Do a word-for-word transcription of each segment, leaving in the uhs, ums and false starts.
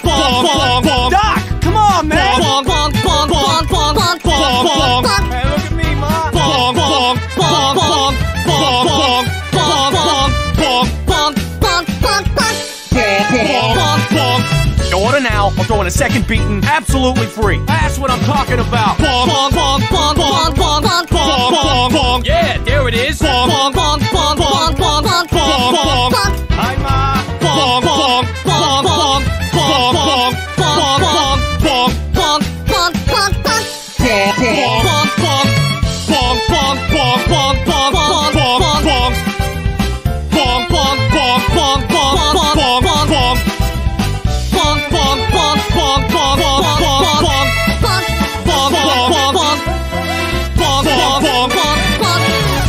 bonk, bonk, bonk. Doc, come on, man. Bonk, bonk, bonk, bonk, bonk, bonk, bonk, bonk. Hey, look at me, Ma. Bonk, bonk, bonk, bonk, bonk, bonk, bonk, bonk, bonk, bonk, bonk, bonk, bonk, bonk. Order now, I'm throwing a second beating absolutely free. That's what I'm talking about. Bonk, bonk, bonk, bonk, bonk, bonk, bonk, bonk, bonk, bonk. Yeah, there it is. Bonk, bonk, bonk, bonk, bonk, bonk, bonk, bonk, bonk. Hi, Ma. Bonk, bonk, bonk, bonk, bonk, bonk, bonk, bonk, bonk, bonk, bonk, bonk, bonk. Bonk, bonk, bonk, bonk, bonk, bonk, bonk, bonk, bonk, bonk, bonk. Bonk, bonk, bonk, bonk, bonk, bonk, bonk, bonk, bonk. Bonk, bonk, bonk, bonk, bonk, bonk, bonk, bonk. Bonk, bonk, bonk, bonk. Bonk, bonk, bonk, bonk, bonk.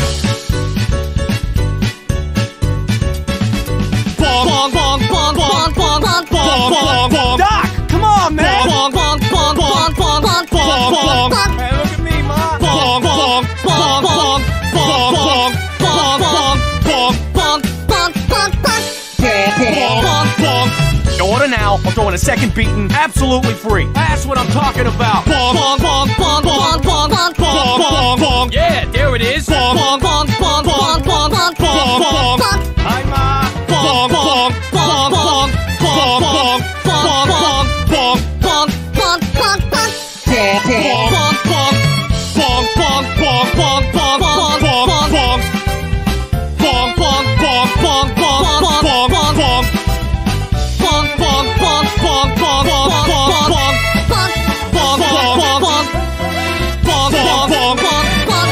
Bonk, bonk, bonk, bonk, bonk, bonk, bonk, bonk. Doc, come on, man. Bonk, bonk, bonk, bonk, bonk, bonk, bonk, bonk. Hey, look at me, Ma. Bonk, bonk, bonk, bonk, bonk, bonk, bonk, bonk, bonk, bonk, bonk, bonk, bonk. Bonk, bonk, bonk. Order now, I'm throwing a second beating absolutely free. That's what I'm talking about. Bonk, bonk, bonk, bonk, bonk, bonk, bonk, bonk, bonk. Yeah, there it is. Bonk, bonk, bonk, bonk, bonk, bonk, bonk, bonk. Hi, Ma. Bonk, bonk, bonk, bonk, bonk, bonk, bonk, bonk, bonk, bonk, bonk, bonk, bonk. Bonk, bonk, bonk, bonk, bonk, bonk, bonk, bonk, bonk, bonk, bonk. Bonk, bonk, bonk, bonk, bonk, bonk, bonk, bonk, bonk. Bonk, bonk, bonk, bonk, bonk, bonk, bonk, bonk, bonk. Bonk, bonk, bonk, bonk. Bonk, bonk, bonk, bonk, bonk.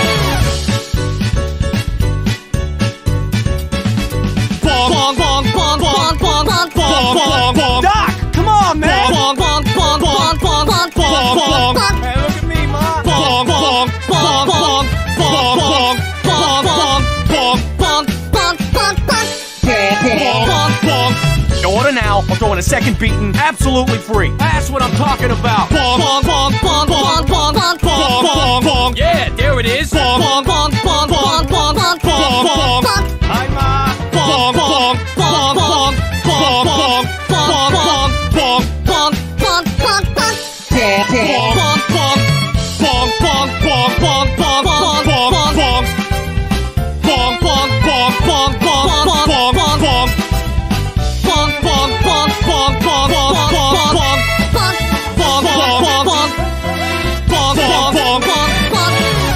Bonk, bonk, bonk, bonk, bonk, bonk, bonk, bonk. Doc, come on, man. Bonk, bonk, bonk, bonk, bonk, bonk, bonk, bonk. Hey, look at me, Ma. Bonk, bonk, bonk, bonk, bonk, bonk, bonk, bonk, bonk, bonk, bonk, bonk, bonk. Bonk, bonk, bonk. Order now, I'm throwing a second beating absolutely free. That's what I'm talking about. Bonk, bonk, bonk, bonk, bonk, bonk, bonk, bonk, bonk, bonk. Yeah, there it is. Bonk, bonk, bonk, bonk, bonk, bonk, bonk, bonk, bonk. Hi, Ma. Bonk, bonk, bonk, bonk, bonk, bonk, bonk, bonk, bonk, bonk, bonk, bonk, bonk. Bonk, bonk, bonk. Bonk, bonk, bonk, bonk, bonk, bonk, bonk, bonk. Bonk, bonk, bonk, bonk, bonk, bonk, bonk, bonk. Bonk, bonk, bonk, bonk, bonk, bonk, bonk, bonk. Bonk, bonk, bonk, bonk. Bonk, bonk, bonk, bonk, bonk.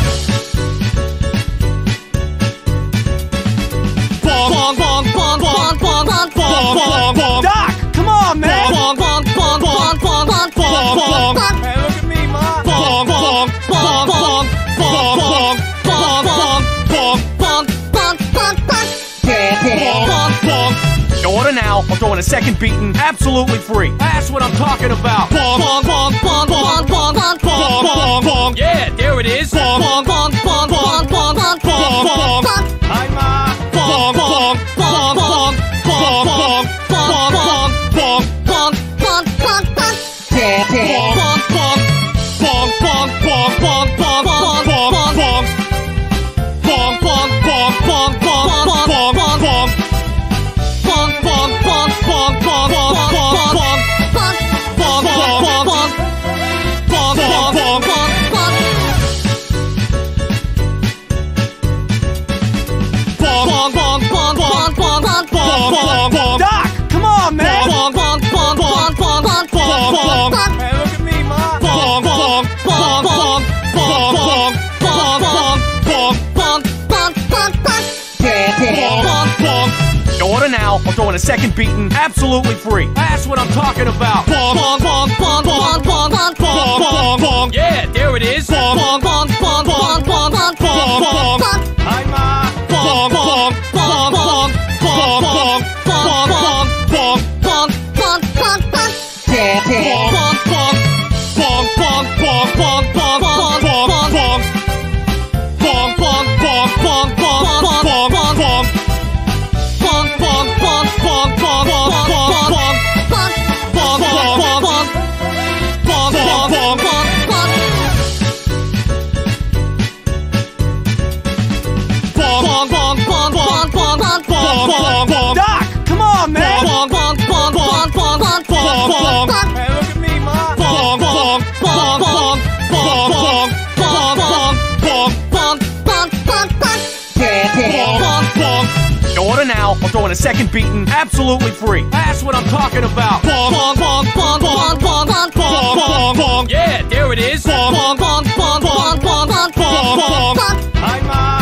Bonk, bonk, bonk, bonk, bonk, bonk, bonk, bonk. Doc, come on, man. Bonk, bonk, bonk, bonk, bonk, bonk, bonk, bonk. Hey, look at me, Ma. Bonk, bonk, bonk, bonk, bonk, bonk, bonk, bonk, bonk, bonk, bonk, bonk, bonk. Bonk, bonk, bonk. Order now, I'm throwing a second beating absolutely free. That's what I'm talking about. Bonk, bonk, bonk, bonk, bonk, bonk, bonk, bonk, bonk. Yeah, there it is. Bonk, bonk, bonk, bonk, bonk, bonk, bonk, bonk. Hi, Ma. Bonk, bonk, bonk, bonk, bonk, bonk, bonk, bonk, bonk, bonk, bonk, bonk, bonk. Bonk, bonk, bonk. Bonk, bonk, bonk, bonk, bonk, bonk, bonk, bonk. Bonk, bonk, bonk, bonk, bonk, bonk, bonk, bonk, bonk. Bonk, bonk, bonk, bonk, bonk, bonk, bonk, bonk. Bonk, bonk, bonk, bonk. Bonk, bonk, bonk, bonk, bonk. Bonk, bonk, bonk, bonk, bonk, bonk, bonk, bonk. Doc, come on, man. Bonk, bonk, bonk, bonk, bonk, bonk, bonk, bonk. Hey, look at me, Ma. Bonk, bonk, bonk, bonk, bonk, bonk, bonk, bonk, bonk, bonk, bonk, bonk, bonk. Bonk, bonk, bonk. Order now, I'm throwing a second beating absolutely free. That's what I'm talking about. Bonk, bonk, bonk, bonk, bonk, bonk, bonk, bonk, bonk. Yeah, there it is. Bonk, bonk, bonk, bonk, bonk, bonk, bonk, bonk. Hi, Ma. Bonk, bonk, bonk, bonk, bonk, bonk, bonk, bonk, bonk, bonk, bonk, bonk, bonk. Bonk, bonk, bonk. Bonk, bonk, bonk, bonk, bonk, bonk, bonk, bonk. Bonk, bonk, bonk, bonk, bonk, bonk, bonk, bonk. Bonk, bonk, bonk, bonk, bonk, bonk, bonk, bonk. Bonk, bonk, bonk, bonk. Bonk, bonk, bonk, bonk, bonk. Order now, I'll throw in a second beating absolutely free. That's what I'm talking about. Yeah, there it is. Hi, Ma.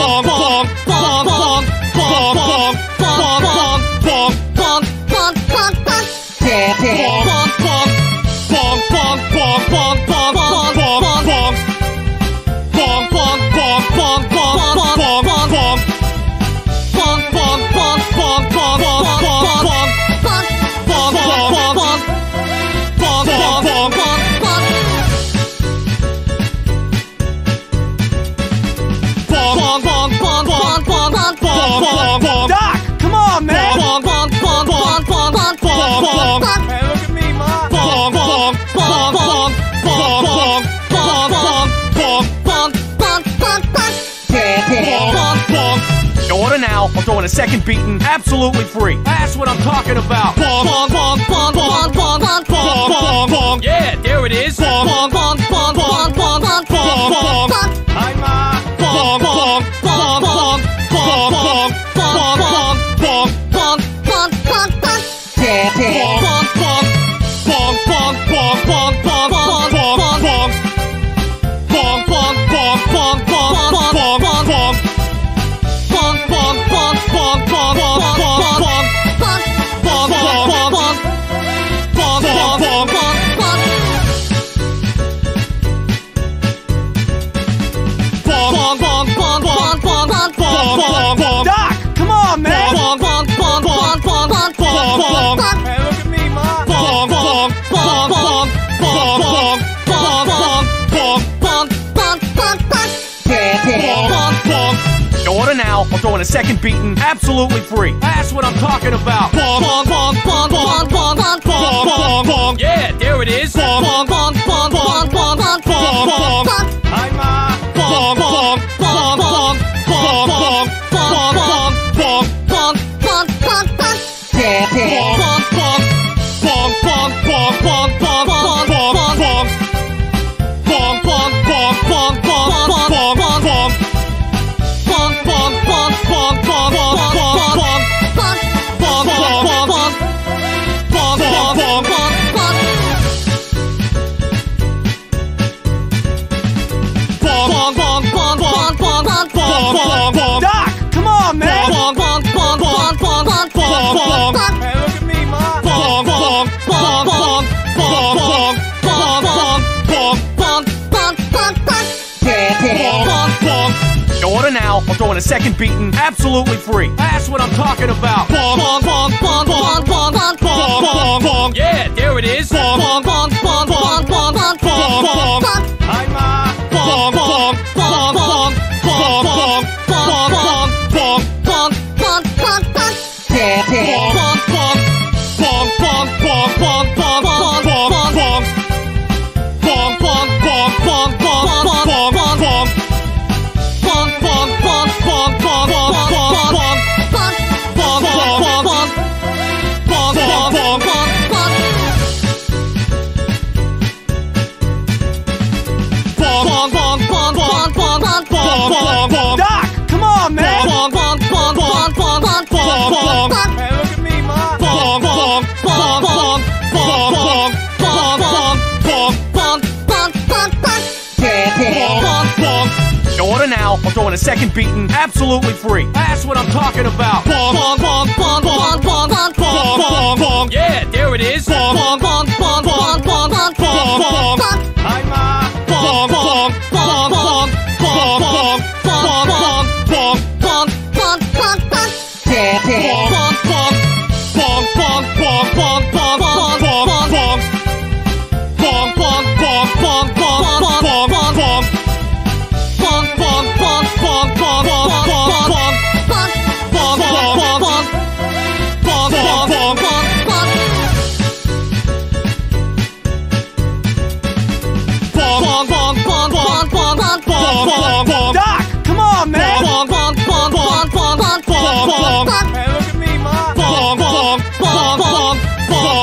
Doc, come on, man. Hey, look at me, Ma. Order now, I'll throw in a second beating absolutely free. That's what I'm talking about. Yeah, there it is. Hi, Ma. Doc, come on, man. Hey, look at me, Ma. Order now, I'll throw in a second beating absolutely free. That's what I'm talking about. Yeah, there it is. Hi, Ma. Doc, come on, man. Hey, look at me, Ma. Order now, I'll throw in a second beating absolutely free. That's what I'm talking about. Yeah, there it is. Hi, Ma. Doc, come on, man. Hey, look at me, Ma. Order now, I'll throw in a second beating absolutely free. That's what I'm talking about. Yeah, there it is. Hi, Ma. Doc, come on, man. Hey, look at me, Ma.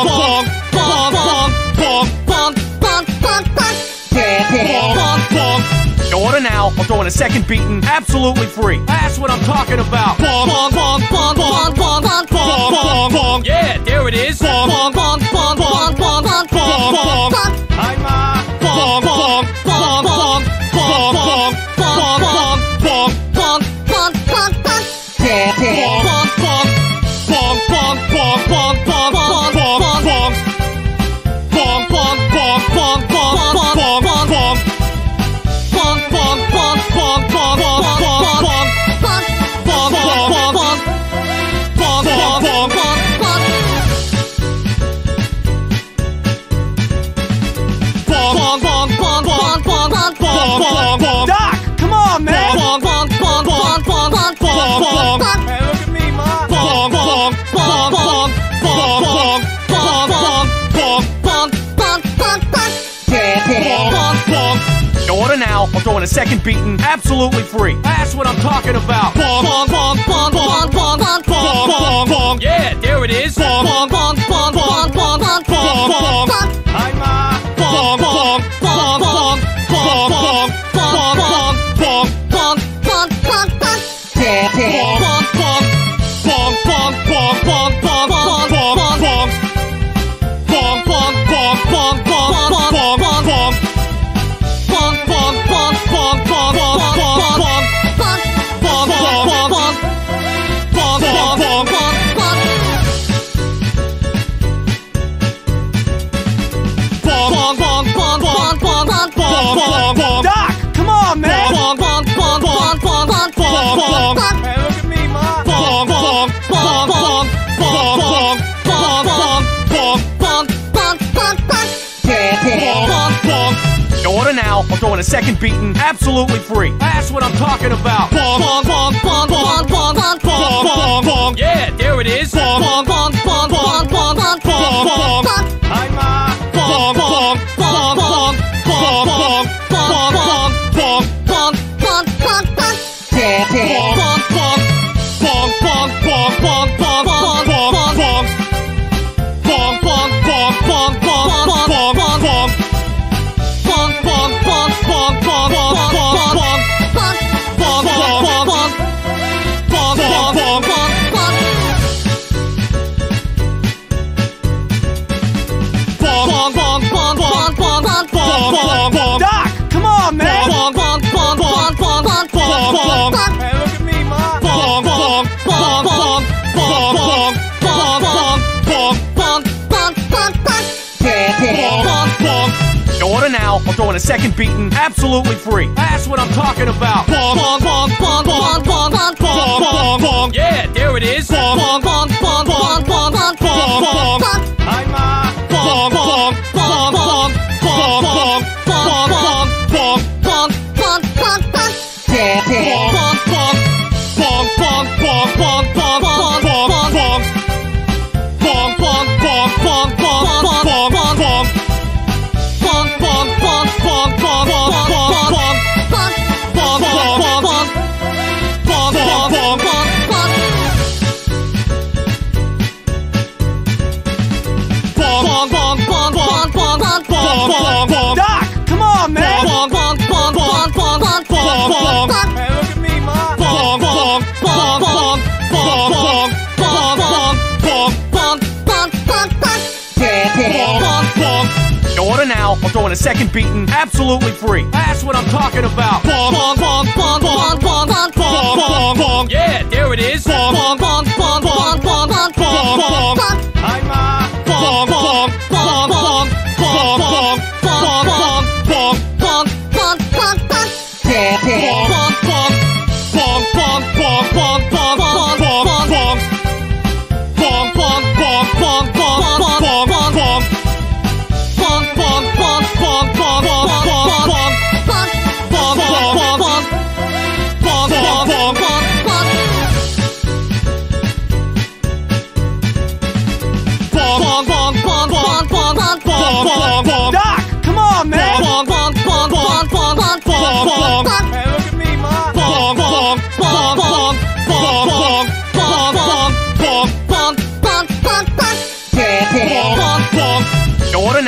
throwing a second beating absolutely free. That's what I'm talking about. Bonk, bonk, bonk, bonk, bonk, bonk, bonk, bonk, bonk. Yeah, there it is. Bonk, bonk, bonk, bonk, bonk, bonk, bonk, bonk, bonk. Hi, Ma. Bonk, bonk, bonk, bonk, bonk, bonk, bonk, bonk, bonk, bonk, bonk, bonk, bonk. Bonk, bonk, bonk, bonk, bonk, bonk, bonk, bonk, bonk, bonk, bonk. Bonk, bonk, bonk, bonk, bonk, bonk, bonk, bonk, bonk. Bonk, bonk, bonk, bonk, bonk, bonk, bonk, bonk, bonk. Bonk, bonk, bonk, bonk. Bonk, bonk, bonk, bonk, bonk. Bonk, bonk, bonk, bonk, bonk, bonk, bonk, bonk, bonk. Doc, come on, man. Bonk, bonk, bonk, bonk, bonk, bonk, bonk, bonk, bonk. Hey, look at me, Ma. Bonk, bonk, bonk, bonk, bonk, bonk, bonk, bonk, bonk, bonk, bonk, bonk, bonk. Bonk, bonk, bonk. Go order now or throwing a second beating absolutely free. That's what I'm talking about. Bonk, bonk, bonk, bonk, bonk, bonk, bonk, bonk, bonk, bonk. Yeah, there it is. Bonk, bonk, bonk, bonk, bonk, bonk, bonk, bonk, bonk. Hi, Ma. Bonk, bonk, bonk, bonk, bonk, bonk, bonk, bonk, bonk, bonk, bonk, bonk, bonk. Bonk, bonk, bonk, bonk, bonk, bonk, bonk, bonk, bonk, bonk, bonk. Bonk, bonk, bonk, bonk, bonk, bonk, bonk, bonk, bonk. Bonk, bonk, bonk, bonk, bonk, bonk, bonk, bonk, bonk. Bonk, bonk, bonk, bonk. Bonk, bonk, bonk, bonk, bonk. Bonk, bonk, bonk, bonk, bonk, bonk, bonk, bonk. Doc, come on, man. Bonk, bonk, bonk, bonk, bonk, bonk, bonk, bonk. Hey, look at me, Ma. Bonk, bonk, bonk, bonk, bonk, bonk, bonk, bonk, bonk, bonk, bonk, bonk, bonk. Bonk, bonk, bonk. Go order now or throwing a second beating absolutely free. That's what I'm talking about. Bonk, bonk, bonk, bonk, bonk, bonk, bonk, bonk, bonk, bonk. Yeah, there it is. Bonk, bonk, bonk, bonk, bonk, bonk, bonk, bonk. Hi, Ma. Bonk, bonk, bonk, bonk, bonk, bonk, bonk, bonk, bonk, bonk, bonk, bonk, bonk. Bonk, bonk, bonk. Bonk, bonk, bonk, bonk, bonk, bonk, bonk, bonk. Bonk, bonk, bonk, bonk, bonk, bonk, bonk, bonk, bonk. Bonk, bonk, bonk, bonk, bonk, bonk, bonk, bonk, bonk. Bonk, bonk, bonk, bonk. Bonk, bonk, bonk, bonk, bonk. Bonk, bonk, bonk, bonk, bonk, bonk, bonk, bonk. Doc, come on, man. Bonk, bonk, bonk, bonk, bonk, bonk, bonk, bonk. Hey, look at me, Ma. Bonk, bonk, bonk, bonk, bonk, bonk, bonk, bonk, bonk, bonk, bonk, bonk, bonk. Bonk, bonk, bonk. Go order now or throwing a second beating absolutely free. That's what I'm talking about. Bonk, bonk, bonk, bonk, bonk, bonk, bonk, bonk, bonk, bonk. Yeah, there it is. Bonk, bonk, bonk, bonk, bonk, bonk, bonk, bonk, bonk. Hi, Ma. Bonk, bonk, bonk, bonk, bonk, bonk, bonk, bonk, bonk, bonk, bonk, bonk, bonk. Bonk, bonk, bonk. Bonk, bonk, bonk, bonk, bonk, bonk, bonk, bonk. Bonk, bonk, bonk, bonk, bonk, bonk, bonk, bonk, bonk. Bonk, bonk, bonk, bonk, bonk, bonk, bonk, bonk, bonk. Bonk, bonk, bonk, bonk. Bonk, bonk, bonk, bonk, bonk. Bonk, bonk, bonk, bonk, bonk, bonk, bonk, bonk. Doc, come on, man. Bonk, bonk, bonk, bonk, bonk, bonk, bonk, bonk. Hey, look at me, Ma. Bonk, bonk, bonk, bonk, bonk, bonk, bonk, bonk, bonk, bonk, bonk, bonk, bonk. Bonk, bonk, bonk. Go order now or throwing a second beating absolutely free. That's what I'm talking about. Bonk, bonk, bonk, bonk, bonk, bonk, bonk, bonk, bonk. Yeah, there it is. Bonk, bonk, bonk, bonk, bonk, bonk, bonk, bonk. Hi, Ma. Bonk, bonk, bonk, bonk, bonk, bonk, bonk, bonk, bonk, bonk, bonk, bonk, bonk. Bonk, bonk, bonk. Bonk, bonk, bonk, bonk, bonk, bonk, bonk, bonk. Bonk, bonk, bonk, bonk, bonk, bonk, bonk, bonk, bonk. Bonk, bonk, bonk, bonk, bonk, bonk, bonk, bonk. Bonk, bonk, bonk, bonk. Bonk, bonk, bonk, bonk, bonk. Bonk, bonk, bonk, bonk, bonk, bonk, bonk, bonk. Doc, come on, man. Bonk, bonk, bonk, bonk, bonk, bonk, bonk, bonk. Hey, look at me, Ma. Bonk, bonk, bonk, bonk, bonk, bonk, bonk, bonk, bonk, bonk, bonk, bonk, bonk. Bonk, bonk, bonk. Go order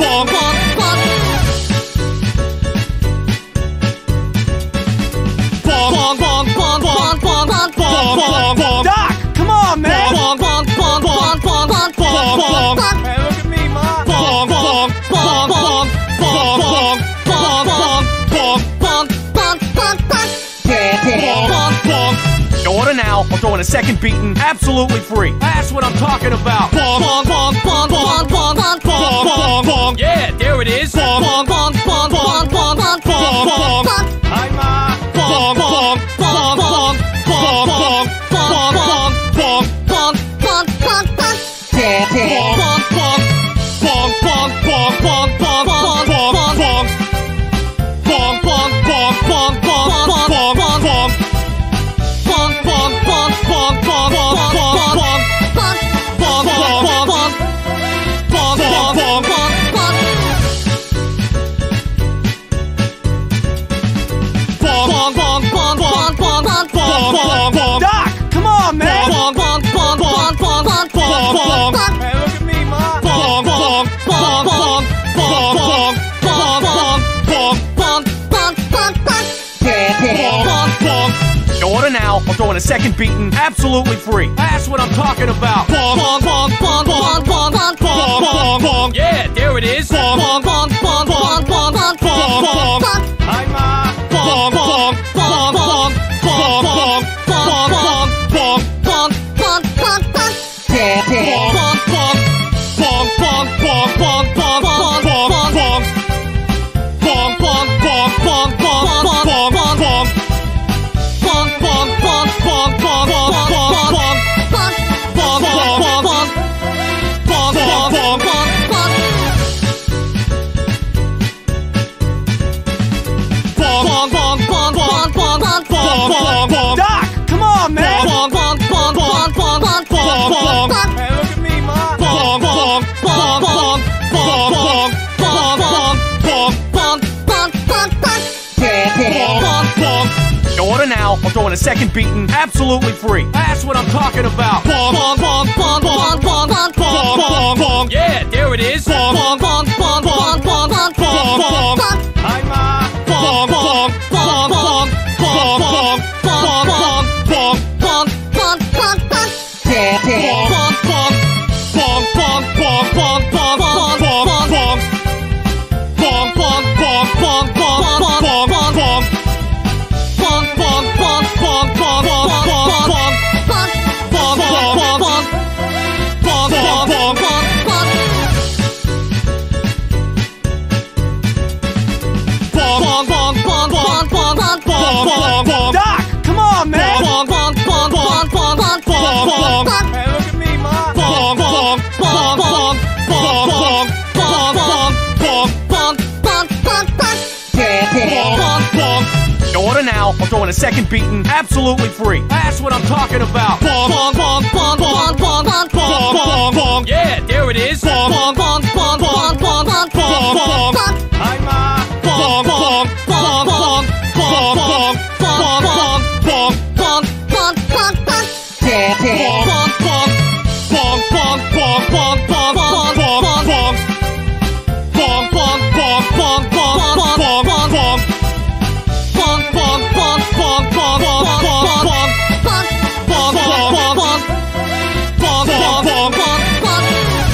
Doc, come on, man. Hey, look at me, Ma. You order now or throwing a second beating absolutely free. That's what I'm talking about. Yeah, there it is. Hi, Ma. Doc, come on, man. Hey, look at me, Ma. You order now or throwing a second beating absolutely free. That's what I'm talking about. Yeah, there it is. Hi, Ma. now, I'm throwing a second beating absolutely free. That's what I'm talking about. Bonk, bonk, bonk, bonk, bonk, bonk, bonk, bonk, bonk. Yeah, there it is. Bonk, bonk, bonk, bonk, bonk, bonk, bonk, bonk, bonk. Hi, Ma. Bonk, bonk, bonk, bonk, bonk, bonk, bonk, bonk, bonk, bonk, bonk, bonk, bonk. Bonk, bonk, bonk, bonk, bonk, bonk, bonk, bonk, bonk, bonk, bonk. Bonk, bonk, bonk, bonk, bonk, bonk, bonk, bonk, bonk. Bonk, bonk, bonk, bonk, bonk, bonk, bonk, bonk, bonk. Bonk, bonk, bonk, bonk. Bonk, bonk, bonk, bonk, bonk. Bonk, bonk, bonk, bonk, bonk, bonk, bonk, bonk, bonk. Doc, come on, man. Bonk, bonk, bonk, bonk, bonk, bonk, bonk, bonk, bonk. Hey, look at me, Ma. Bonk, bonk, bonk, bonk, bonk, bonk, bonk, bonk, bonk, bonk, bonk, bonk, bonk. Bonk, bonk, bonk. Your order now, I'm throwing a second beating absolutely free. That's what I'm talking about. Bonk, bonk, bonk, bonk, bonk, bonk, bonk, bonk, bonk, bonk. Yeah, there it is. Bonk, bonk, bonk, bonk, bonk, bonk, bonk, bonk, bonk, bonk. Hi, Ma. Bonk, bonk, bonk, bonk, bonk, bonk, bonk, bonk, bonk, bonk, bonk, bonk, bonk. Bonk, bonk, bonk. Bonk, bonk, bonk, bonk, bonk, bonk, bonk, bonk. Bonk, bonk, bonk, bonk, bonk, bonk, bonk, bonk, bonk. Bonk, bonk, bonk, bonk, bonk, bonk, bonk, bonk, bonk. Bonk, bonk, bonk, bonk. Bonk, bonk, bonk, bonk, bonk.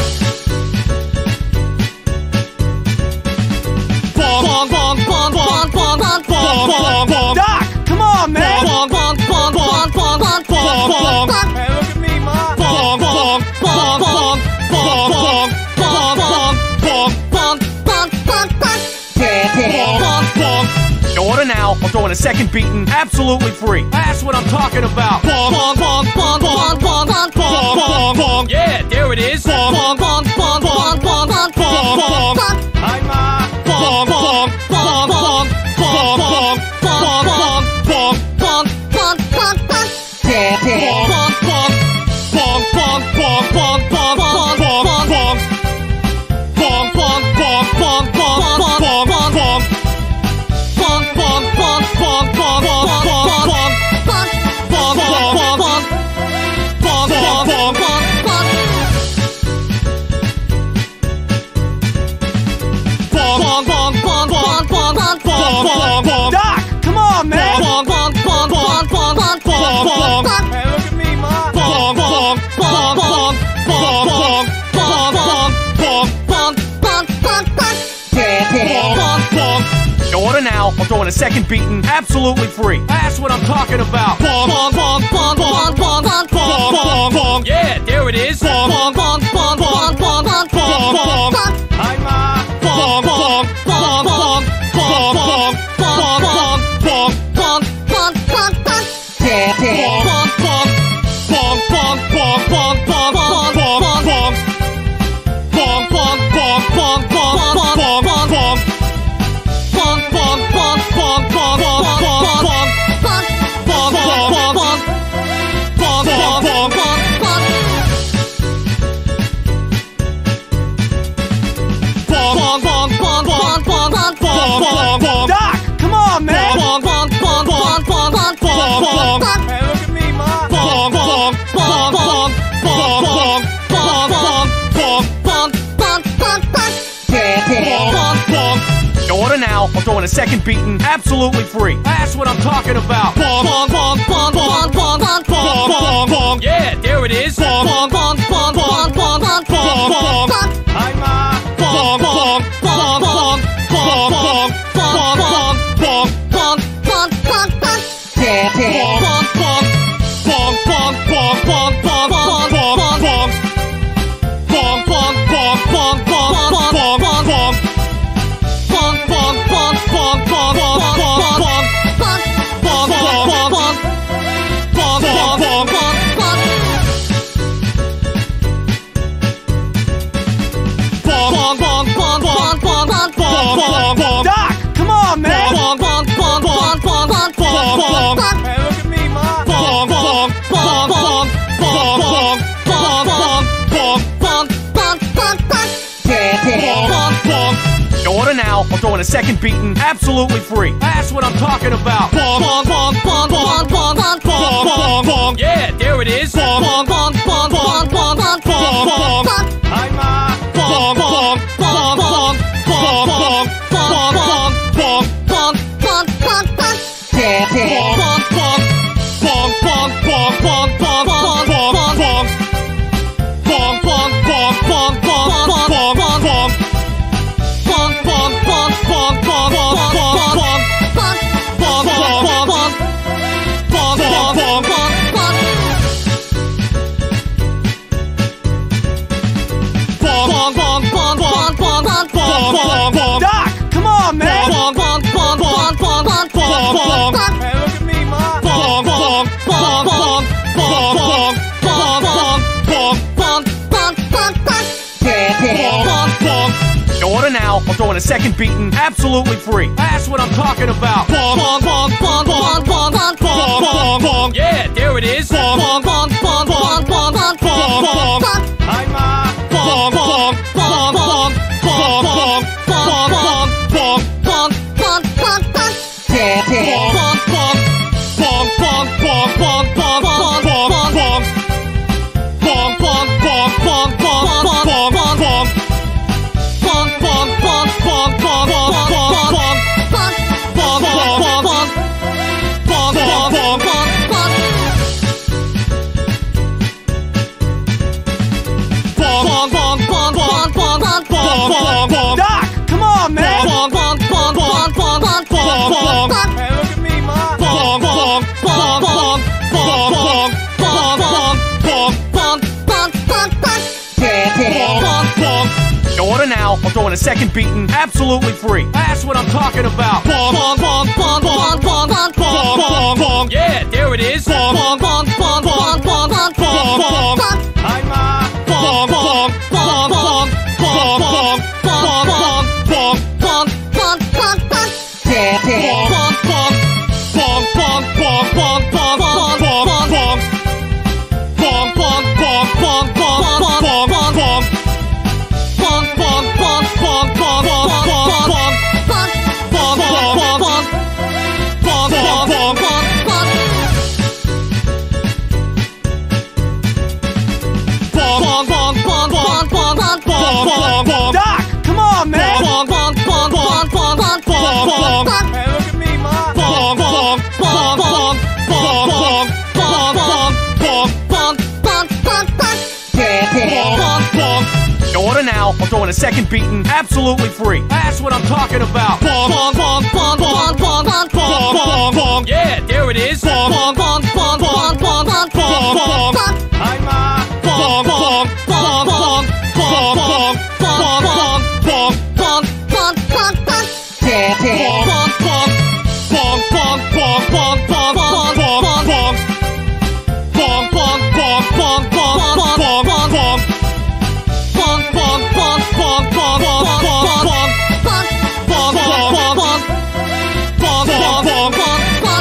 Bonk, bonk, bonk, bonk, bonk, bonk, bonk, bonk, bonk. Doc, come on, man. Bonk, bonk, bonk, bonk, bonk, bonk, bonk, bonk, bonk. Hey, look at me, Ma. Bonk, bonk, bonk, bonk, bonk, bonk, bonk, bonk, bonk, bonk, bonk, bonk, bonk. Bonk, bonk, bonk. Your order now, I'm throwing a second beating absolutely free. That's what I'm talking about. Bonk, bonk, bonk, bonk, bonk, bonk, bonk, bonk, bonk. Yeah, there it is. Bonk, bonk, bonk, bonk, bonk, bonk, bonk, bonk, bonk. Hi, Ma. Bonk, bonk, bonk, bonk, bonk, bonk, bonk, bonk, bonk, bonk, bonk, bonk, bonk. Bonk, bonk, bonk. Bonk, bonk, bonk, bonk, bonk, bonk, bonk, bonk. Bonk, bonk, bonk, bonk, bonk, bonk, bonk, bonk, bonk. Bonk, bonk, bonk, bonk, bonk, bonk, bonk, bonk, bonk. Bonk, bonk, bonk, bonk. Bonk, bonk, bonk, bonk, bonk. Bonk, bonk, bonk, bonk, bonk, bonk, bonk, bonk. Doc, come on, man. Bonk, bonk, bonk, bonk, bonk, bonk, bonk, bonk. Hey, look at me, Ma. Bonk, bonk, bonk, bonk, bonk, bonk, bonk, bonk, bonk, bonk, bonk, bonk, bonk. Bonk, bonk, bonk. Your order now, I'm throwing a second beating absolutely free. That's what I'm talking about. Bonk, bonk, bonk, bonk, bonk, bonk, bonk, bonk, bonk. Yeah, there it is. Bonk, bonk, bonk, bonk, bonk, bonk, bonk, bonk. Hi, Ma. Bonk, bonk, bonk, bonk, bonk, bonk, bonk, bonk, bonk, bonk, bonk, bonk, bonk. Bonk, bonk, bonk. Bonk, bonk, bonk, bonk, bonk, bonk, bonk, bonk. Bonk, bonk, bonk, bonk, bonk, bonk, bonk, bonk. Bonk, bonk, bonk, bonk, bonk, bonk, bonk, bonk. Bonk, bonk, bonk, bonk. Bonk, bonk, bonk, bonk, bonk. Bonk, bonk, bonk, bonk, bonk, bonk, bonk, bonk. Doc, come on, man. Bonk, bonk, bonk, bonk, bonk, bonk, bonk, bonk. Hey, look at me, Ma. Bonk, bonk, bonk, bonk, bonk, bonk, bonk, bonk, bonk, bonk, bonk, bonk, bonk. Bonk, bonk, bonk. Your order now, I'm throwing a second beating absolutely free. That's what I'm talking about. Bonk, bonk, bonk, bonk, bonk, bonk, bonk, bonk, bonk. Yeah, there it is. Bonk, bonk, bonk, bonk, bonk, bonk, bonk, bonk. Hi, Ma. Bonk, bonk, bonk, bonk, bonk, bonk, bonk, bonk, bonk, bonk, bonk, bonk, bonk. Bonk, bonk, bonk. Bonk, bonk, bonk, bonk, bonk, bonk, bonk, bonk. Bonk, bonk, bonk, bonk, bonk, bonk, bonk, bonk. Bonk, bonk, bonk, bonk, bonk, bonk, bonk, bonk. Bonk, bonk, bonk, bonk. Bonk, bonk, bonk, bonk, bonk. Bonk, bonk, bonk, bonk, bonk, bonk, bonk, bonk. Doc, come on, man. Bonk, bonk, bonk, bonk, bonk, bonk, bonk, bonk. Hey, look at me, Ma. Bonk, bonk, bonk, bonk, bonk, bonk, bonk, bonk, bonk, bonk, bonk, bonk, bonk. Bonk, bonk, bonk. Your order now, I'm throwing a second beating absolutely free. That's what I'm talking about. Bonk, bonk, bonk, bonk, bonk, throwing a second beating absolutely free. That's what I'm talking about. Bonk, bonk, bonk, bonk, bonk, bonk, bonk, bonk, bonk. Yeah, there it is. Bonk, bonk, bonk, bonk, bonk, bonk, bonk, bonk, bonk. Hi, Ma. Bonk, bonk, bonk, bonk, bonk, bonk, bonk, bonk, bonk, bonk, bonk, bonk, bonk. Bonk, bonk, bonk, bonk, bonk, bonk, bonk, bonk, bonk, bonk, bonk. Bonk, bonk, bonk, bonk, bonk, bonk, bonk, bonk, bonk. Bonk, bonk, bonk, bonk, bonk, bonk, bonk, bonk, bonk. Bonk, bonk, bonk, bonk. Bonk, bonk, bonk, bonk, bonk. Bonk, bonk, bonk, bonk, bonk, bonk, bonk, bonk, bonk. Doc, come on, man. Bonk, bonk, bonk, bonk, bonk, bonk, bonk, bonk, bonk. Hey, look at me, Ma. Bonk, bonk, bonk, bonk, bonk, bonk, bonk, bonk, bonk, bonk, bonk, bonk, bonk. Bonk, bonk, bonk. Your order now. I'm throwing a second beating absolutely free. That's what I'm talking about. Bonk, bonk, bonk, bonk, bonk, bonk, bonk, bonk, bonk, bonk. Yeah, there it is. Bonk, bonk, bonk, bonk, bonk, bonk, bonk, bonk, bonk. Hi, Ma. Bonk, bonk, bonk, bonk, bonk, bonk, bonk, bonk, bonk, bonk, bonk, bonk, bonk. Bonk, bonk, bonk, bonk, bonk, bonk, bonk, bonk, bonk, bonk, bonk. Bonk, bonk, bonk, bonk, bonk, bonk, bonk, bonk, bonk. Bonk, bonk, bonk, bonk, bonk, bonk, bonk, bonk, bonk. Bonk, bonk, bonk, bonk. Bonk, bonk, bonk, bonk, bonk. Bonk, bonk, bonk, bonk, bonk, bonk, bonk, bonk, bonk. Doc, come on, man. Bonk, bonk, bonk, bonk, bonk, bonk, bonk, bonk, bonk. Hey, look at me, Ma. Bonk, bonk, bonk, bonk, bonk, bonk, bonk, bonk, bonk, bonk, bonk, bonk, bonk. Bonk, bonk, bonk. Your order now. I'm throwing a second beating absolutely free. That's what I'm talking about. Bonk, bonk, bonk, bonk, bonk, bonk, bonk, bonk, bonk. Yeah, there it is. Bonk, bonk, bonk, bonk, bonk, bonk, bonk, bonk. Hi, Ma. Bonk, bonk, bonk, bonk, bonk, bonk, bonk, bonk, bonk, bonk, bonk, bonk, bonk. Bonk, bonk, bonk. Bonk, bonk, bonk, bonk, bonk, bonk, bonk, bonk. Bonk, bonk, bonk, bonk, bonk, bonk, bonk, bonk, bonk. Bonk, bonk, bonk, bonk, bonk, bonk, bonk, bonk, bonk. Bonk, bonk, bonk, bonk. Bonk, bonk, bonk, bonk, bonk.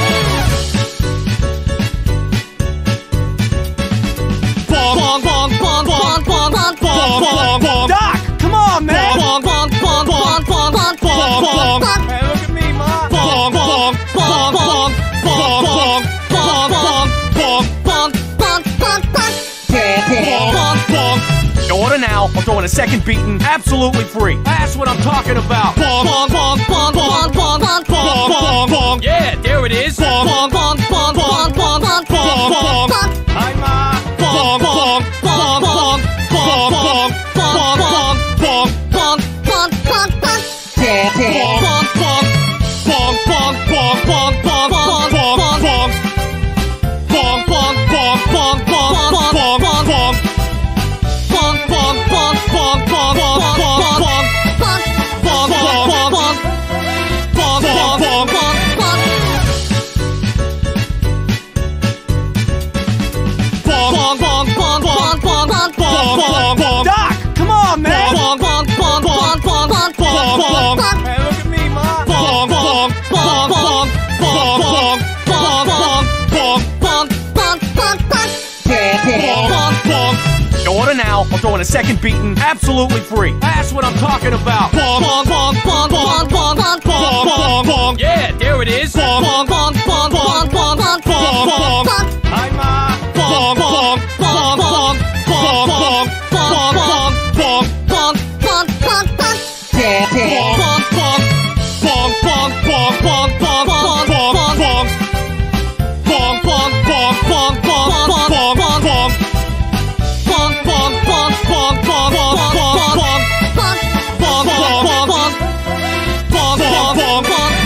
Bonk, bonk, bonk, bonk, bonk, bonk, bonk, bonk, bonk. Doc, come on, man. Bonk, bonk, bonk, bonk, bonk, bonk, bonk, bonk, bonk. Hey, look at me, Ma. Bonk, bonk, bonk, bonk, bonk, bonk, bonk, bonk, bonk, bonk, bonk, bonk, bonk. Bonk, bonk, bonk. Your order now. I'm throwing a second beating absolutely free. That's what I'm talking about. Bonk, bonk, bonk, bonk, bonk, bonk, bonk, bonk, bonk, bonk. Yeah, there it is. Bonk, bonk, bonk, bonk, bonk, bonk, bonk, bonk, bonk. Hi, Ma. Bonk, bonk, bonk, bonk, bonk, bonk, bonk, bonk, bonk, bonk, bonk, bonk, bonk. Bonk, bonk, bonk. Bonk, bonk, bonk, bonk, bonk, bonk, bonk, bonk. Bonk, bonk, bonk, bonk, bonk, bonk, bonk, bonk, bonk. Bonk, bonk, bonk, bonk, bonk, bonk, bonk, bonk, bonk. Bonk, bonk, bonk, bonk. Bonk, bonk, bonk, bonk, bonk. Bonk, bonk, bonk, bonk, bonk, bonk, bonk, bonk. Doc, come on, man. Bonk, bonk, bonk, bonk, bonk, bonk, bonk, bonk. Hey, look at me, Ma. Bonk, bonk, bonk, bonk, bonk, bonk, bonk, bonk, bonk, bonk, bonk, bonk, bonk. Bonk, bonk, bonk. Your order now. I'm throwing a second beating absolutely free. That's what I'm talking about. Bonk, bonk, bonk, bonk, bonk, bonk, bonk, bonk, bonk. Yeah, there it is. Bonk, bonk, bonk, bonk, bonk, bonk, bonk, bonk. Hi, Ma. Bonk, bonk, bonk, bonk, bonk, bonk, bonk, bonk, bonk, bonk, bonk, bonk, bonk. Bonk, bonk, bonk. Bonk, bonk, bonk, bonk, bonk, bonk, bonk, bonk. Bonk, bonk, bonk, bonk, bonk, bonk, bonk, bonk, bonk. Bonk, bonk, bonk, bonk, bonk, bonk, bonk, bonk, bonk. Bonk, bonk, bonk, bonk. Bonk, bonk, bonk, bonk.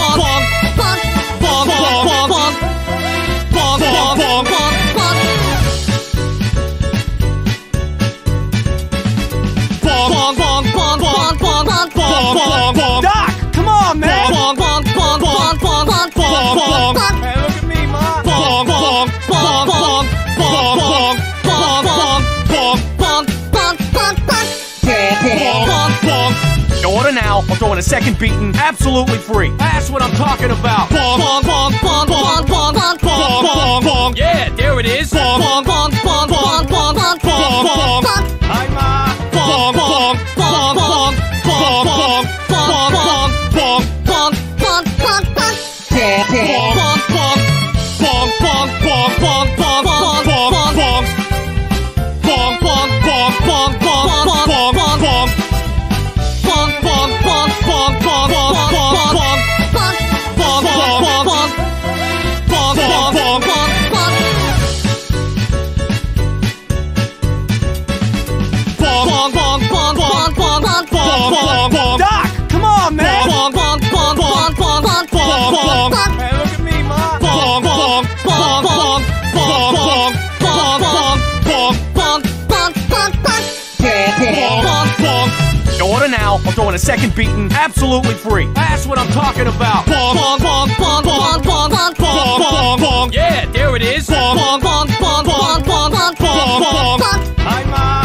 Doc, come on, man. Hey, look at me, Ma. Order now, or throwing a second beating absolutely free. That's what I'm talking about. Yeah, there it is. Hi, Ma. Doc, come on, man. Hey, look at me, Ma. Order now, or throwing a second beating absolutely free. That's what I'm talking about. Yeah, there it is. Hi, Ma.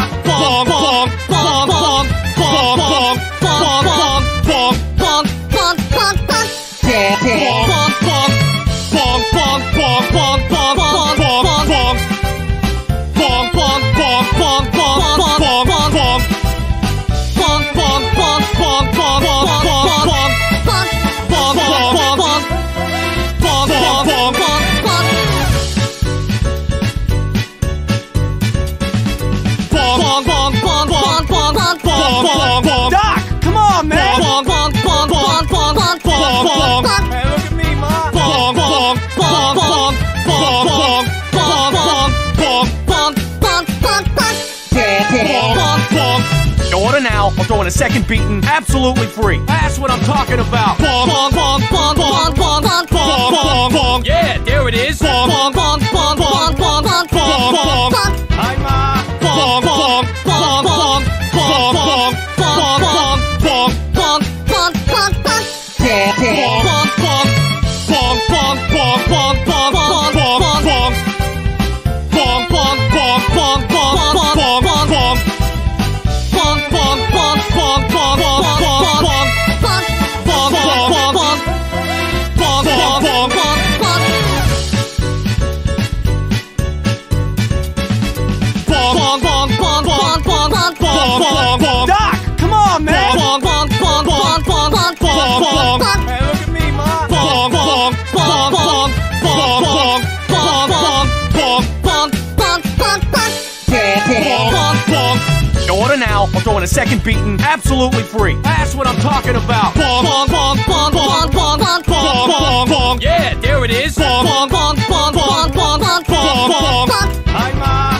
Doc, come on, man. Hey, look at me, Ma. Order now, or throwing a second beating absolutely free. That's what I'm talking about. Yeah, there it is. Hi, Ma. Doc, come on, man. Hey, look at me, Ma. Order now, or throwing a second beating absolutely free. That's what I'm talking about. Yeah, there it is. Hi, Ma.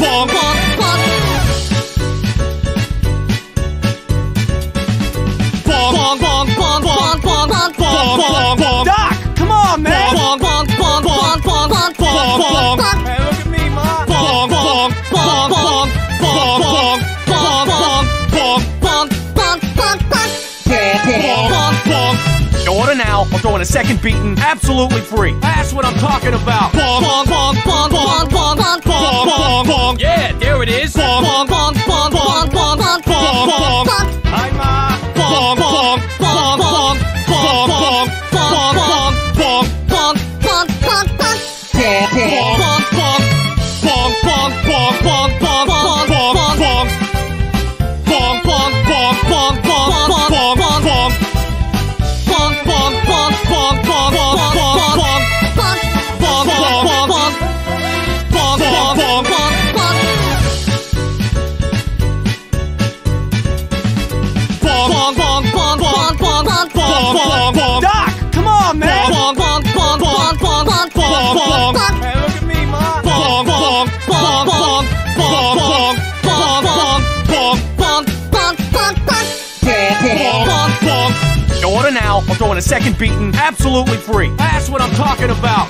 Doc, come on, man. Hey, look at me, Ma. You order now or throwing a second beating absolutely free. That's what I'm talking about. Yeah, there it is. Hi, Ma. Doc, come on, man. Hey, look at me, Ma. You order now or throwing a second beating absolutely free. That's what I'm talking about.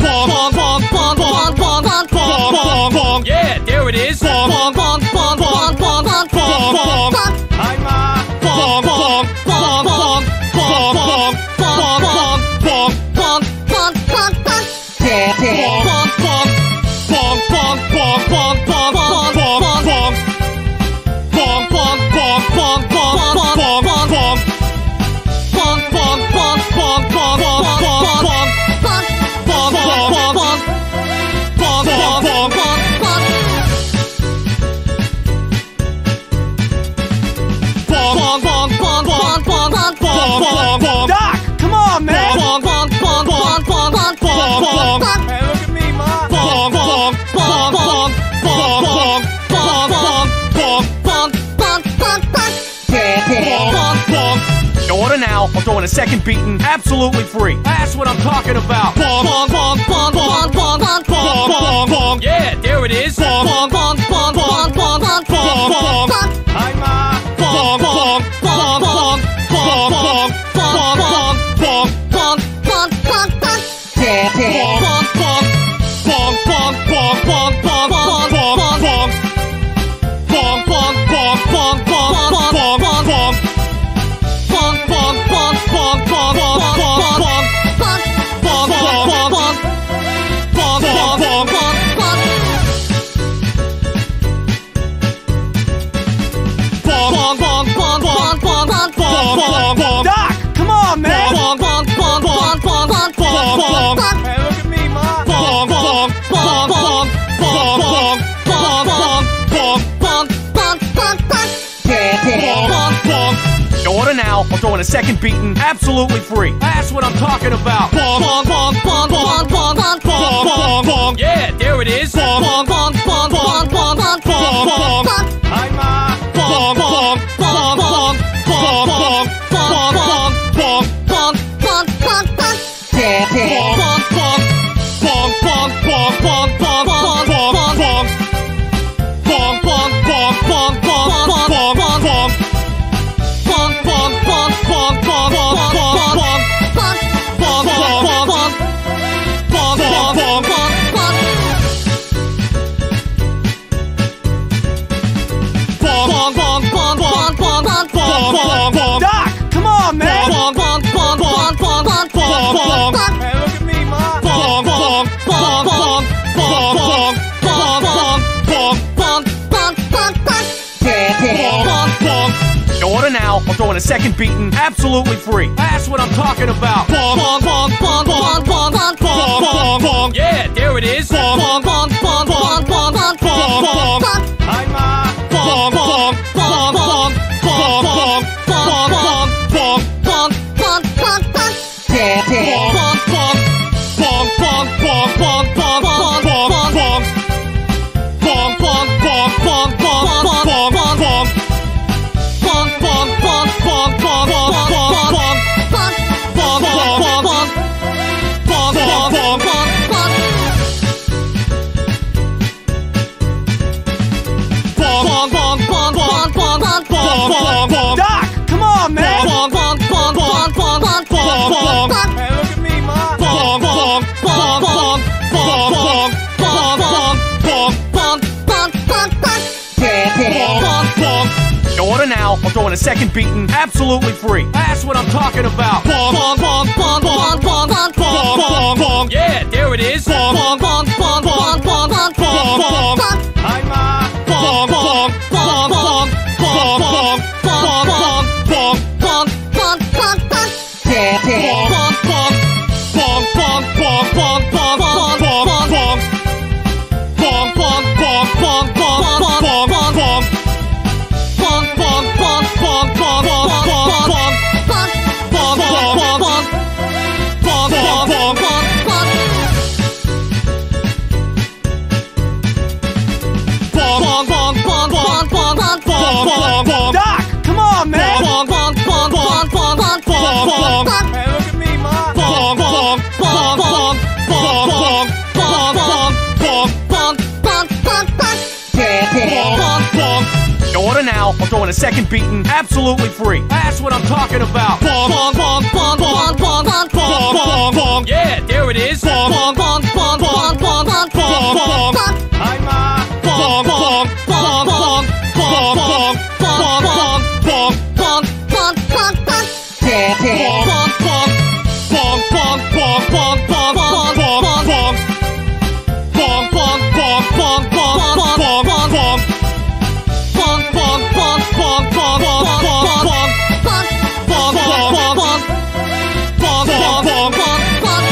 Yeah, there it is. Hi, Ma. Doc, come on, man. Hey, look at me, Ma. You order now or throwing a second beating absolutely free. That's what I'm talking about. Yeah, there it is. Hi, Ma. Doc, come on, man. Hey, look at me, Ma. You order now or throwing a second beating absolutely free. That's what I'm talking about. Yeah, there it is. Hi, Ma. now, I'm throwing a second beating absolutely free. That's what I'm talking about. Bonk, bonk, bonk, bonk, bonk, bonk, bonk, bonk, bonk. Yeah, there it is. Bonk, bonk, bonk, bonk, bonk, bonk, bonk, bonk, bonk. Hi, Ma. Bonk, bonk, bonk, bonk, bonk, bonk, bonk, bonk, bonk, bonk, bonk, bonk, bonk. Bonk, bonk, bonk, bonk, bonk, bonk, bonk, bonk, bonk, bonk, bonk. Bonk, bonk, bonk, bonk, bonk, bonk, bonk, bonk, bonk. Bonk, bonk, bonk, bonk, bonk, bonk, bonk, bonk, bonk. Bonk, bonk, bonk, bonk. Bonk, bonk, bonk, bonk, bonk. Bonk, bonk, bonk, bonk, bonk, bonk, bonk, bonk. Doc, come on, man. Bonk, bonk, bonk, bonk, bonk, bonk, bonk, bonk. Hey, look at me, Ma. Bonk, bonk, bonk, bonk, bonk, bonk, bonk, bonk, bonk, bonk, bonk, bonk, bonk. Bonk, bonk, bonk. Go order now, I'm throwing a second beating absolutely free. That's what I'm talking about. Bonk, bonk, bonk, bonk, bonk, bonk, bonk, bonk, bonk, bonk. Yeah, there it is. Bonk, bonk, bonk, bonk, bonk, bonk, bonk, bonk, bonk. Hi, Ma. Bonk, bonk, bonk, bonk, bonk, bonk, bonk, bonk, bonk, bonk, bonk, bonk, bonk, bonk. Bonk, bonk, bonk. Bonk, bonk, bonk, bonk, bonk, bonk, bonk, bonk. Bonk, bonk, bonk, bonk, bonk, bonk, bonk, bonk, bonk. Bonk, bonk, bonk, bonk, bonk, bonk, bonk, bonk, bonk. Bonk, bonk, bonk, bonk. Bonk, bonk, bonk, bonk, bonk. Bonk, bonk, bonk, bonk, bonk, bonk, bonk, bonk. Doc, come on, man. Bonk, bonk, bonk, bonk, bonk, bonk, bonk, bonk, bonk. Hey, look at me, Ma. Bonk, bonk, bonk, bonk, bonk, bonk, bonk, bonk, bonk, bonk, bonk, bonk, bonk. Bonk, bonk, bonk. Go order now, I'm throwing a second beating absolutely free. That's what I'm talking about. Bonk, bonk, bonk, bonk, bonk, bonk, bonk, bonk, bonk, bonk. Yeah, there it is. Bonk, bonk, bonk, bonk, bonk, bonk, bonk, bonk, bonk, bonk. Hi, Ma. Bonk, bonk, bonk, bonk, bonk, bonk, bonk, bonk, bonk, bonk, bonk, bonk, bonk. Bonk, bonk, bonk. Bonk, bonk, bonk, bonk, bonk, bonk, bonk, bonk. Bonk, bonk, bonk, bonk, bonk, bonk, bonk, bonk, bonk. Bonk, bonk, bonk, bonk, bonk, bonk, bonk, bonk, bonk. Bonk, bonk, bonk, bonk. Bonk, bonk, bonk, bonk, bonk.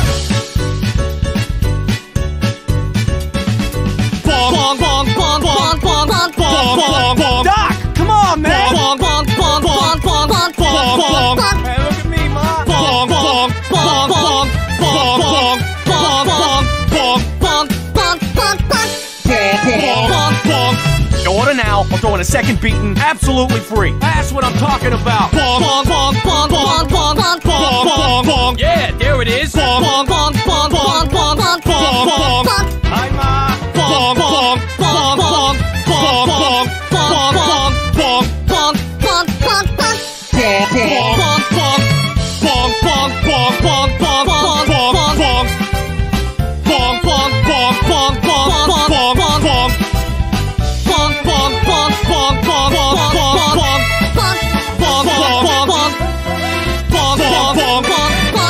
Bonk, bonk, bonk, bonk, bonk, bonk, bonk, bonk. Doc, come on, man. Bonk, bonk, bonk, bonk, bonk, bonk, bonk, bonk. Hey, look at me, Ma. Bonk, bonk, bonk, bonk, bonk, bonk, bonk, bonk, bonk, bonk, bonk, bonk, bonk. Bonk, bonk, bonk. Go order now, I'm throwing a second beating absolutely free. That's what I'm talking about. Bonk, bonk, bonk, bonk, bonk, bonk, bonk, bonk, bonk. Yeah, there it is. Bonk, bonk, bonk, bonk, bonk, bonk, bonk, bonk, bonk. Hi, Ma. Bonk, bonk, bonk, bonk, bonk, bonk, bonk, bonk, bonk, bonk, bonk, bonk, bonk. Bonk, bonk, bonk. Bonk, bonk, bonk, bonk, bonk, bonk, bonk, bonk. Bonk, bonk, bonk, bonk, bonk, bonk, bonk, bonk, bonk. Bonk, bonk, bonk, bonk, bonk, bonk, bonk, bonk, bonk. Bonk, bonk, bonk, bonk. Bonk, bonk, bonk, bonk, bonk.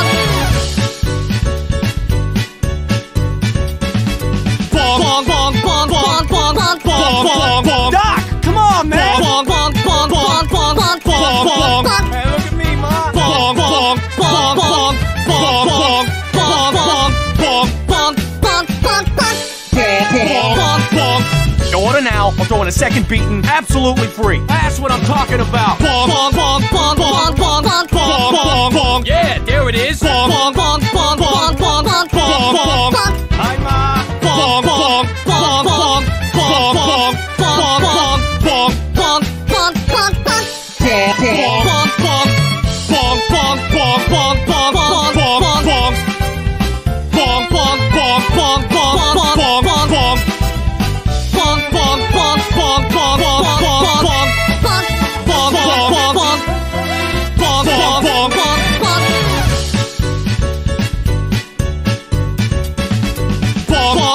Bonk, bonk, bonk, bonk, bonk, bonk, bonk, bonk. Doc, come on, man. Bonk, bonk, bonk, bonk, bonk, bonk, bonk, bonk. Hey, look at me, Ma. Bonk, bonk, bonk, bonk, bonk, bonk, bonk, bonk, bonk, bonk, bonk, bonk, bonk. Bonk, bonk, bonk. Go order now, I'm throwing a second beating absolutely free. That's what I'm talking about. Bonk, bonk, bonk, bonk, bonk, bonk, bonk, bonk, bonk. Yeah, there it is. Bonk, bonk, bonk, bonk, bonk, bonk, bonk, bonk. Hi, Ma. Bonk, bonk, bonk, bonk, bonk, bonk, bonk, bonk, bonk, bonk, bonk, bonk, bonk. Bonk, bonk, bonk. Bonk, bonk, bonk, bonk, bonk, bonk, bonk, bonk. Bonk, bonk, bonk, bonk, bonk, bonk, bonk, bonk. Bonk, bonk, bonk, bonk, bonk, bonk, bonk, bonk. Bonk, bonk, bonk, bonk. Bonk, bonk, bonk, bonk, bonk. Bonk,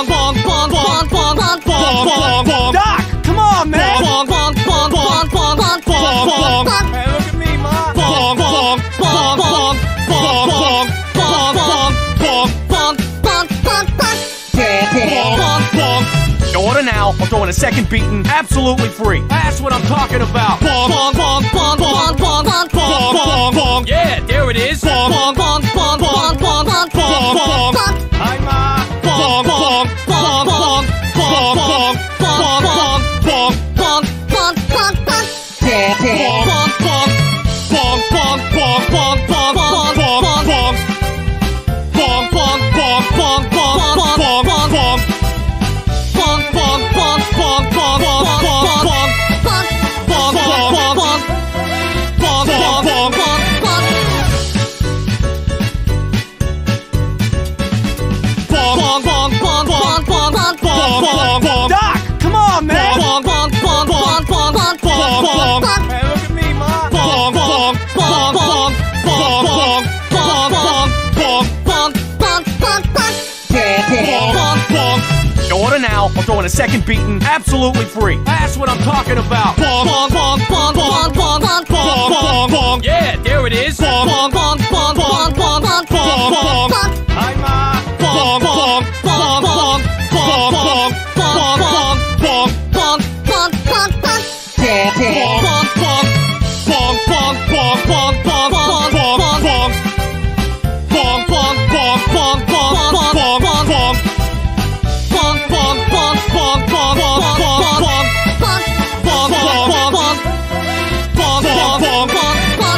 a second beating absolutely free. That's what I'm talking about. Bonk, bonk, bonk, bonk, bonk, bonk, bonk, bonk, bonk. Yeah, there it is. Bonk, bonk, bonk, bonk, bonk, bonk, bonk, bonk, bonk. Hi, Ma. Bonk, bonk, bonk, bonk, bonk, bonk, bonk, bonk, bonk, bonk, bonk, bonk, bonk. Bonk, bonk, bonk, bonk, bonk, bonk, bonk, bonk, bonk, bonk, bonk. Bonk, bonk, bonk, bonk, bonk, bonk, bonk, bonk, bonk. Bonk, bonk, bonk, bonk, bonk, bonk, bonk, bonk, bonk. Bonk, bonk, bonk, bonk. Bonk, bonk, bonk, bonk, bonk. Bonk, bonk, bonk, bonk, bonk, bonk, bonk, bonk, bonk. Doc, come on, man. Bonk, bonk, bonk, bonk, bonk, bonk, bonk, bonk, bonk. Hey, look at me, Ma. Bonk, bonk, bonk, bonk, bonk, bonk, bonk, bonk, bonk, bonk, bonk, bonk, bonk. Bonk, bonk, bonk. Go order now. I'm throwing a second beating absolutely free. That's what I'm talking about. Bonk, bonk, bonk, bonk, bonk, bonk, bonk, bonk, bonk. Yeah, there it is. Bonk, bonk, bonk, bonk, bonk, bonk, bonk, bonk, bonk. Hi, Ma. Bonk, bonk, bonk, bonk, bonk, bonk, bonk, bonk, bonk, bonk, bonk, bonk, bonk. Bonk, bonk, bonk. Bonk, bonk, bonk, bonk, bonk, bonk, bonk, bonk. Bonk, bonk, bonk, bonk, bonk, bonk, bonk, bonk, bonk. Bonk, bonk, bonk, bonk, bonk, bonk, bonk, bonk, bonk. Bonk, bonk, bonk, bonk. Bonk, bonk, bonk, bonk, bonk.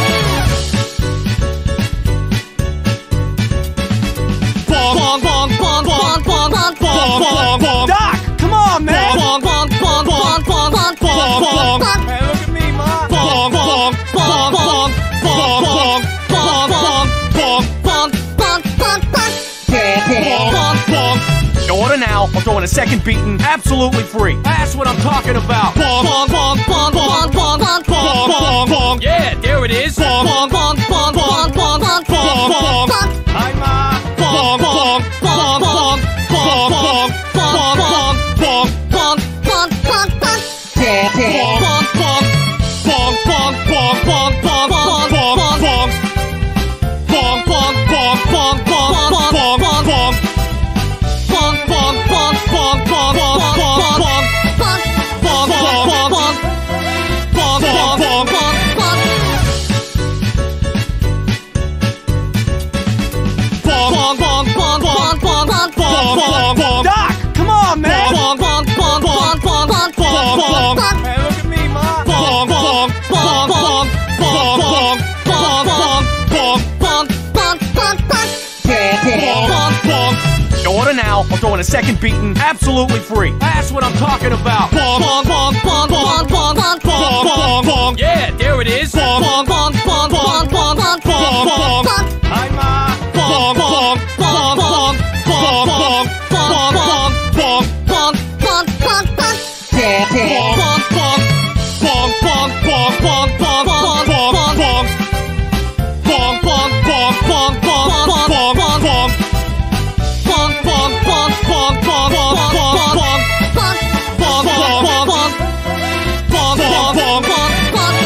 Bonk, bonk, bonk, bonk, bonk, bonk, bonk, bonk. Doc, come on, man. Bonk, bonk, bonk, bonk, bonk, bonk, bonk, bonk. Hey, look at me, Ma. Bonk, bonk, bonk, bonk, bonk, bonk, bonk, bonk, bonk, bonk, bonk, bonk, bonk. Bonk, bonk, bonk. Go order now. I'm throwing a second beating absolutely free. That's what I'm talking about. Bonk, bonk, bonk, bonk, bonk, bonk, bonk, bonk, bonk, bonk. Yeah, there it is. Bonk, bonk, bonk, bonk, bonk, bonk, bonk, bonk, bonk. Hi, Ma. Bonk, bonk, bonk, bonk, bonk, bonk, bonk, bonk, bonk, bonk, bonk, bonk, bonk. Bonk, bonk, bonk. Bonk, bonk, bonk, bonk, bonk, bonk, bonk, bonk. Bonk, bonk, bonk, bonk, bonk, bonk, bonk, bonk, bonk. Bonk, bonk, bonk, bonk, bonk, bonk, bonk, bonk, bonk. Bonk, bonk, bonk, bonk. Bonk, bonk, bonk, bonk, bonk. Bonk, bonk, bonk, bonk, bonk, bonk, bonk, bonk. Doc, come on, man. Bonk, bonk, bonk, bonk, bonk, bonk, bonk, bonk. Hey, look at me, Ma. Bonk, bonk, bonk, bonk, bonk, bonk, bonk, bonk, bonk, bonk, bonk, bonk, bonk. Bonk, bonk, bonk. Go order now. I'm throwing a second beating absolutely free. That's what I'm talking about. Bonk, bonk, bonk, bonk, bonk, bonk, bonk, bonk, bonk, bonk. Yeah, there it is. Bonk, bonk, bonk, bonk, bonk, bonk, bonk, bonk, bonk. Hi, Ma. Bonk, bonk, bonk, bonk, bonk, bonk, bonk, bonk, bonk, bonk, bonk, bonk, bonk. Bonk, bonk, bonk. Bonk, bonk, bonk, bonk, bonk, bonk, bonk, bonk. Bonk, bonk, bonk, bonk, bonk, bonk, bonk, bonk, bonk. Bonk, bonk, bonk, bonk, bonk, bonk, bonk, bonk, bonk. Bonk, bonk, bonk, bonk. Bonk, bonk, bonk, bonk, bonk.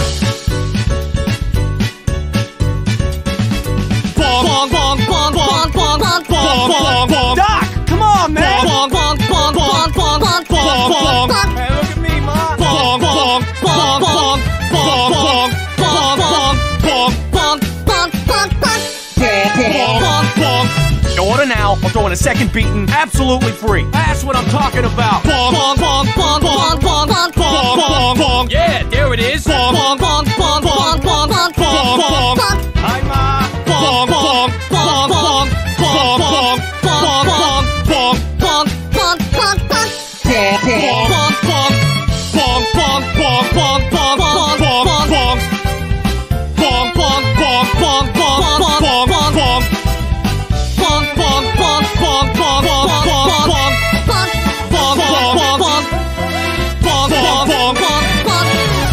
Bonk, bonk, bonk, bonk, bonk, bonk, bonk, bonk. Doc, come on, man. Bonk, bonk, bonk, bonk, bonk, bonk, bonk, bonk. Hey, look at me, Ma. Bonk, bonk, bonk, bonk, bonk, bonk, bonk, bonk, bonk, bonk, bonk, bonk, bonk. Bonk, bonk, bonk. Go order now. I'm throwing a second beating absolutely free. That's what I'm talking about. Bonk, bonk, bonk, bonk, bonk, bonk, bonk, bonk, bonk. Yeah, there it is. Bonk, bonk, bonk, bonk, bonk, bonk, bonk, bonk, bonk. Hi, Ma. Bonk, bonk, bonk, bonk, bonk, bonk, bonk, bonk, bonk, bonk, bonk, bonk, bonk. Bonk, bonk, bonk. Bonk, bonk, bonk, bonk, bonk, bonk, bonk, bonk. Bonk, bonk, bonk, bonk, bonk, bonk, bonk, bonk, bonk. Bonk, bonk, bonk, bonk, bonk, bonk, bonk, bonk, bonk. Bonk, bonk, bonk, bonk. Bonk, bonk, bonk, bonk, bonk.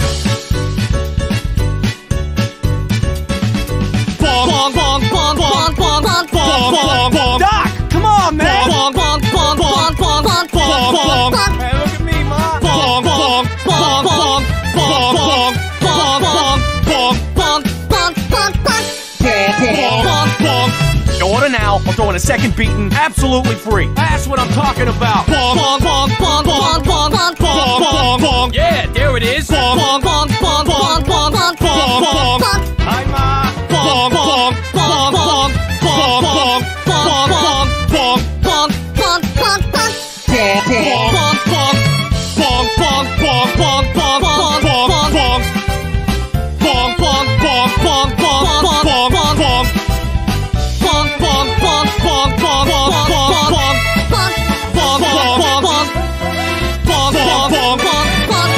Bonk, bonk, bonk, bonk, bonk, bonk, bonk, bonk. Doc, come on, man. Bonk, bonk, bonk, bonk, bonk, bonk, bonk, bonk. Hey, look at me, Ma. Bonk, bonk, bonk, bonk, bonk, bonk, bonk, bonk, bonk, bonk, bonk, bonk, bonk. Bonk, bonk, bonk. Go order now. I'm throwing a second beating absolutely free. That's what I'm talking about. Bonk, bonk, bonk, bonk, bonk, bonk, bonk, bonk, bonk. Yeah, there it is. Bonk, bonk, bonk, bonk, bonk, bonk, bonk, bonk, bonk. Hi, Ma. Bonk, bonk, bonk, bonk, bonk, bonk, bonk, bonk, bonk, bonk, bonk, bonk, bonk. Bonk, bonk, bonk, bonk, bonk, bonk, bonk, bonk, bonk, bonk, bonk. Bonk, bonk, bonk, bonk, bonk, bonk, bonk, bonk, bonk. Bonk, bonk, bonk, bonk, bonk, bonk, bonk, bonk, bonk. Bonk, bonk, bonk, bonk. Bonk, bonk, bonk, bonk, bonk.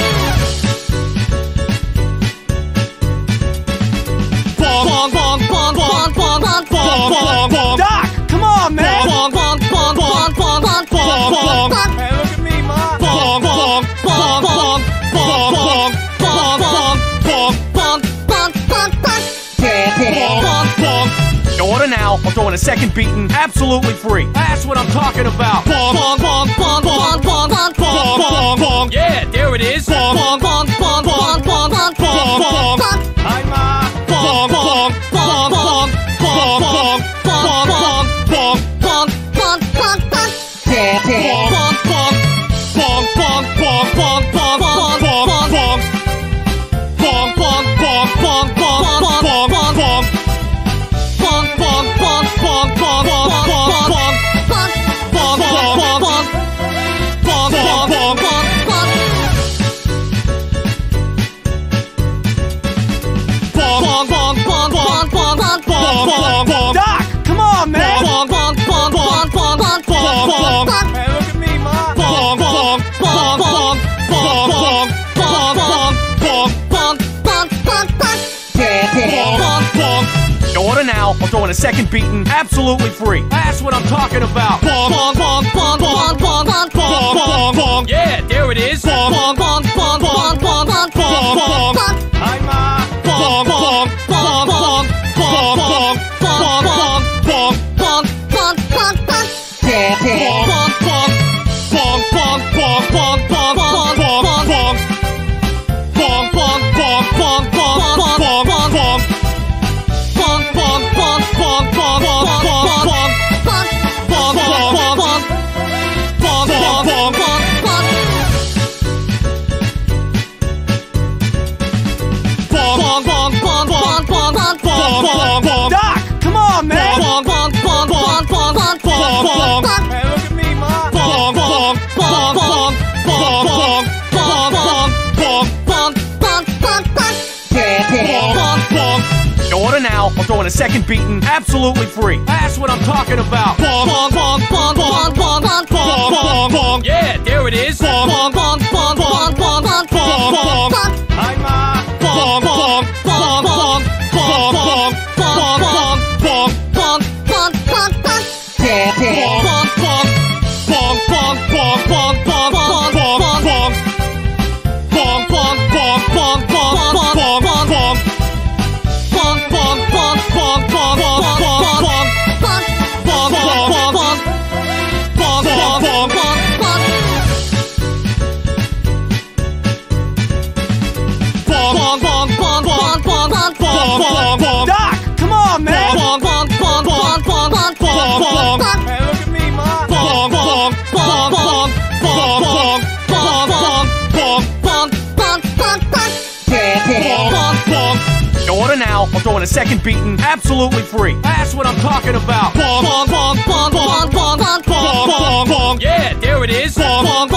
Bonk, bonk, bonk, bonk, bonk, bonk, bonk, bonk, bonk. Doc, come on, man. Bonk, bonk, bonk, bonk, bonk, bonk, bonk, bonk, bonk. Hey, look at me, Ma. Bonk, bonk, bonk, bonk, bonk, bonk, bonk, bonk, bonk, bonk, bonk, bonk, bonk. Bonk, bonk, bonk. Go order now. I'm throwing a second beating absolutely free. That's what I'm talking about. Bonk, bonk, bonk, bonk, bonk, bonk, bonk, bonk, bonk, bonk. Yeah, there it is. Bonk, bonk, bonk, bonk, bonk, bonk, bonk, bonk, bonk. Hi, Ma. Bonk, bonk, bonk, bonk, bonk, bonk, bonk, bonk, bonk, bonk, bonk, bonk, bonk. Bonk, bonk, bonk. Bonk, bonk, bonk, bonk, bonk, bonk, bonk, bonk. Bonk, bonk, bonk, bonk, bonk, bonk, bonk, bonk, bonk. Bonk, bonk, bonk, bonk, bonk, bonk, bonk, bonk. Bonk, bonk, bonk, bonk. Bonk, bonk, bonk, bonk, bonk. Bonk, bonk, bonk, bonk, bonk, bonk, bonk, bonk. Doc, come on, man. Bonk, bonk, bonk, bonk, bonk, bonk, bonk, bonk. Hey, look at me, Ma. Bonk, bonk, bonk, bonk, bonk, bonk, bonk, bonk, bonk, bonk, bonk, bonk, bonk. Bonk, bonk. Go order now. I'm throwing a second beating absolutely free. That's what I'm talking about. Bonk, bonk, bonk, bonk, bonk, bonk, bonk, bonk, bonk, bonk. Yeah, there it is. Bonk, bonk, bonk, bonk, bonk, bonk, bonk, bonk. Hi, Ma. Bonk, bonk, bonk, bonk, bonk, bonk, bonk, bonk, bonk, bonk, bonk, bonk, bonk. Bonk, bonk, bonk. Bonk, bonk, bonk, bonk, bonk, bonk, bonk, bonk. Bonk, bonk, bonk, bonk, bonk, bonk, bonk, bonk, bonk. Bonk, bonk, bonk, bonk, bonk, bonk, bonk, bonk, bonk. Bonk, bonk, bonk, bonk. Bonk, bonk, bonk, bonk, bonk. Bonk, bonk, bonk, bonk, bonk, bonk, bonk, bonk. Doc, come on, man. Bonk, bonk, bonk, bonk, bonk, bonk, bonk, bonk. Hey, look at me, Ma. Bonk, bonk, bonk, bonk, bonk, bonk, bonk, bonk, bonk, bonk, bonk, bonk, bonk. Bonk, bonk, bonk. Go order now. I'm throwing a second beating absolutely free. That's what I'm talking about. Bonk, bonk, bonk, bonk, bonk, bonk, bonk, bonk, bonk. Yeah, there it is. Bonk, bonk, bonk, bonk, bonk, bonk, bonk, bonk. Hi, Ma. Bonk, bonk, bonk, bonk, bonk, bonk, bonk, bonk, bonk, bonk, bonk, bonk, bonk. Bonk, bonk, bonk. Bonk, bonk, bonk, bonk, bonk, bonk, bonk, bonk. Bonk, bonk, bonk, bonk, bonk, bonk, bonk, bonk. Bonk, bonk, bonk, bonk, bonk, bonk, bonk, bonk. Bonk, bonk, bonk, bonk. Bonk, bonk, bonk, bonk, bonk. Bonk, bonk, bonk, bonk, bonk, bonk, bonk, bonk. Doc, come on, man. Bonk, bonk, bonk, bonk, bonk, bonk, bonk, bonk. Hey, look at me, Ma. Bonk, bonk, bonk, bonk, bonk, bonk, bonk, bonk, bonk, bonk, bonk, bonk, bonk. Bonk, bonk, bonk. Go order now. I'm throwing a second beating absolutely free. That's what I'm talking about. Bonk, bonk, bonk, bonk, bonk, bonk, bonk, bonk, bonk. Yeah, there it is. Bonk, bonk,